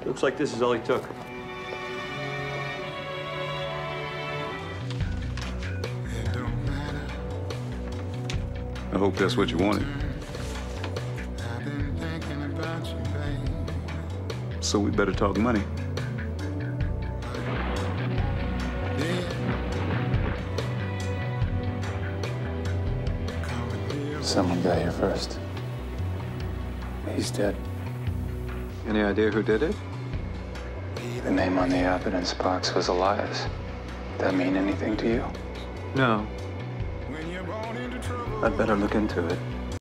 Looks like this is all he took. I hope that's what you wanted. So we better talk money. Someone got here first. He's dead. Any idea who did it? The name on the evidence box was Elias. That mean anything to you? No. I'd better look into it.